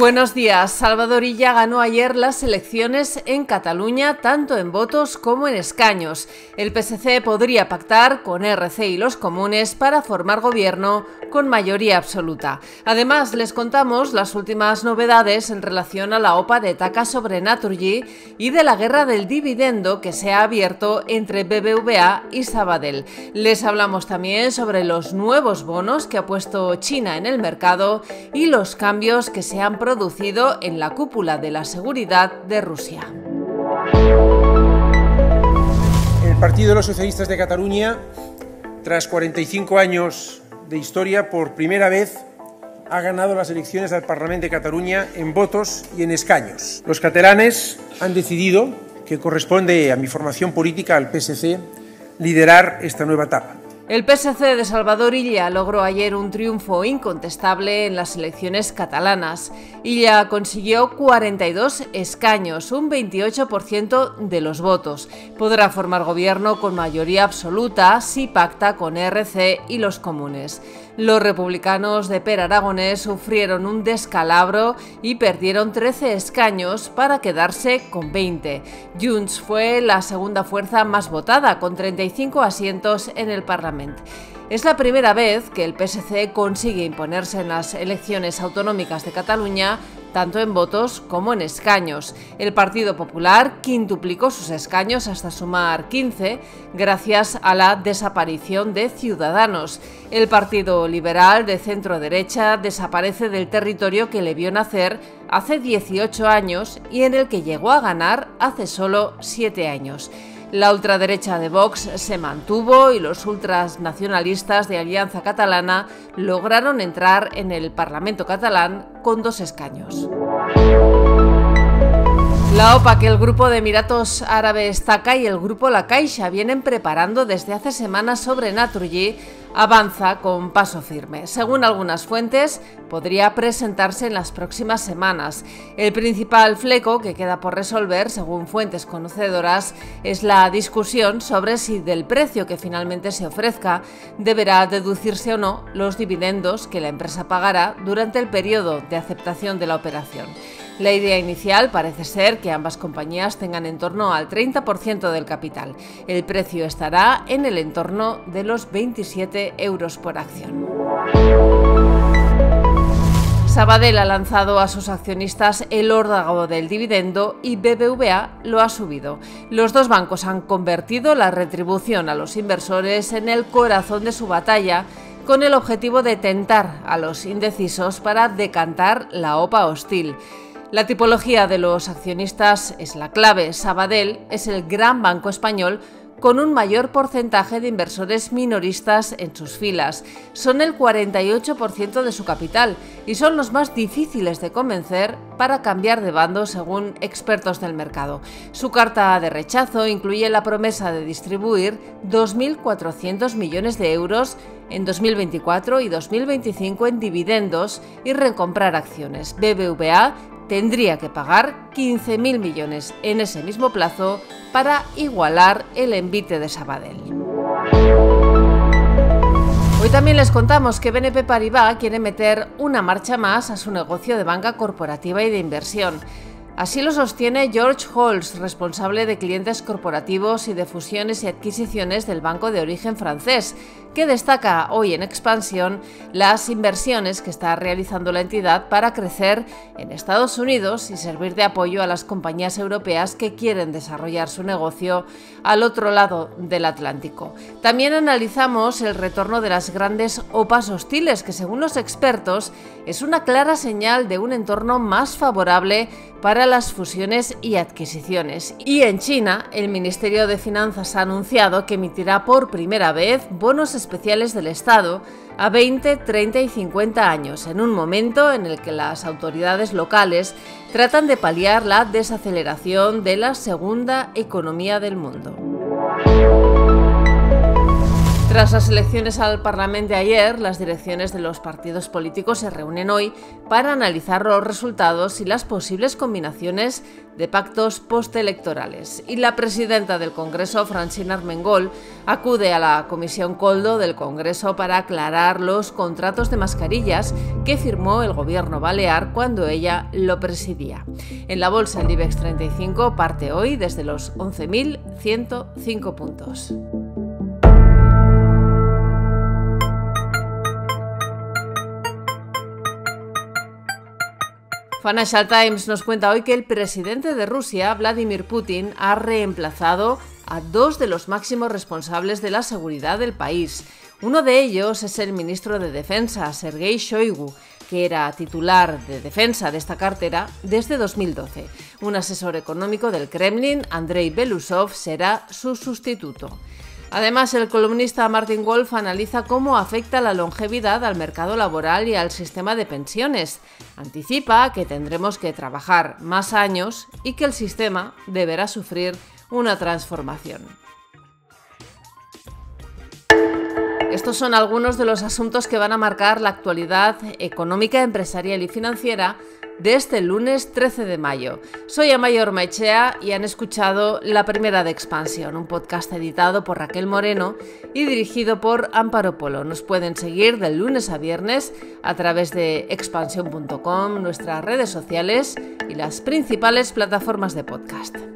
Buenos días. Salvador Illa ganó ayer las elecciones en Cataluña, tanto en votos como en escaños. El PSC podría pactar con RC y los comunes para formar gobierno con mayoría absoluta. Además, les contamos las últimas novedades en relación a la OPA de Taca sobre Naturgy y de la guerra del dividendo que se ha abierto entre BBVA y Sabadell. Les hablamos también sobre los nuevos bonos que ha puesto China en el mercado y los cambios que se han producido en la cúpula de la seguridad de Rusia. El Partido de los Socialistas de Cataluña, tras 45 años de historia, por primera vez ha ganado las elecciones al Parlament de Cataluña en votos y en escaños. Los catalanes han decidido que corresponde a mi formación política, al PSC, liderar esta nueva etapa. El PSC de Salvador Illa logró ayer un triunfo incontestable en las elecciones catalanas. Illa consiguió 42 escaños, un 28% de los votos. Podrá formar gobierno con mayoría absoluta si pacta con RC y los comunes. Los republicanos de Per Aragonés sufrieron un descalabro y perdieron 13 escaños para quedarse con 20. Junts fue la segunda fuerza más votada, con 35 asientos en el Parlamento. Es la primera vez que el PSC consigue imponerse en las elecciones autonómicas de Cataluña, tanto en votos como en escaños. El Partido Popular quintuplicó sus escaños hasta sumar 15, gracias a la desaparición de Ciudadanos. El Partido Liberal de centro-derecha desaparece del territorio que le vio nacer hace 18 años y en el que llegó a ganar hace solo 7 años. La ultraderecha de Vox se mantuvo y los ultrasnacionalistas de Alianza Catalana lograron entrar en el Parlamento catalán con 2 escaños. La OPA que el Grupo de Emiratos Árabes Taca y el Grupo La Caixa vienen preparando desde hace semanas sobre Naturgy avanza con paso firme. Según algunas fuentes, podría presentarse en las próximas semanas. El principal fleco que queda por resolver, según fuentes conocedoras, es la discusión sobre si del precio que finalmente se ofrezca deberá deducirse o no los dividendos que la empresa pagará durante el periodo de aceptación de la operación. La idea inicial parece ser que ambas compañías tengan en torno al 30% del capital. El precio estará en el entorno de los 27 euros por acción. Sabadell ha lanzado a sus accionistas el órdago del dividendo y BBVA lo ha subido. Los dos bancos han convertido la retribución a los inversores en el corazón de su batalla, con el objetivo de tentar a los indecisos para decantar la OPA hostil. La tipología de los accionistas es la clave. Sabadell es el gran banco español con un mayor porcentaje de inversores minoristas en sus filas. Son el 48% de su capital y son los más difíciles de convencer para cambiar de bando, según expertos del mercado. Su carta de rechazo incluye la promesa de distribuir 2.400 millones de euros en 2024 y 2025 en dividendos y recomprar acciones. BBVA tendría que pagar 15.000 millones en ese mismo plazo para igualar el envite de Sabadell. Hoy también les contamos que BNP Paribas quiere meter una marcha más a su negocio de banca corporativa y de inversión. Así lo sostiene George Halls, responsable de clientes corporativos y de fusiones y adquisiciones del banco de origen francés, que destaca hoy en expansión las inversiones que está realizando la entidad para crecer en Estados Unidos y servir de apoyo a las compañías europeas que quieren desarrollar su negocio al otro lado del Atlántico. También analizamos el retorno de las grandes OPAs hostiles, que según los expertos es una clara señal de un entorno más favorable para las fusiones y adquisiciones. Y en China, el Ministerio de Finanzas ha anunciado que emitirá por primera vez bonos especiales del Estado a 20, 30 y 50 años, en un momento en el que las autoridades locales tratan de paliar la desaceleración de la segunda economía del mundo. Tras las elecciones al Parlamento ayer, las direcciones de los partidos políticos se reúnen hoy para analizar los resultados y las posibles combinaciones de pactos postelectorales. Y la presidenta del Congreso, Francina Armengol, acude a la Comisión Koldo del Congreso para aclarar los contratos de mascarillas que firmó el gobierno balear cuando ella lo presidía. En la bolsa, el IBEX 35 parte hoy desde los 11.105 puntos. Financial Times nos cuenta hoy que el presidente de Rusia, Vladimir Putin, ha reemplazado a dos de los máximos responsables de la seguridad del país. Uno de ellos es el ministro de Defensa, Sergei Shoigu, que era titular de defensa de esta cartera desde 2012. Un asesor económico del Kremlin, Andrei Belousov, será su sustituto. Además, el columnista Martin Wolf analiza cómo afecta la longevidad al mercado laboral y al sistema de pensiones. Anticipa que tendremos que trabajar más años y que el sistema deberá sufrir una transformación. Estos son algunos de los asuntos que van a marcar la actualidad económica, empresarial y financiera de este lunes 13 de mayo. Soy Amaia Ormaechea y han escuchado La Primera de Expansión, un podcast editado por Raquel Moreno y dirigido por Amparo Polo. Nos pueden seguir de lunes a viernes a través de expansión.com, nuestras redes sociales y las principales plataformas de podcast.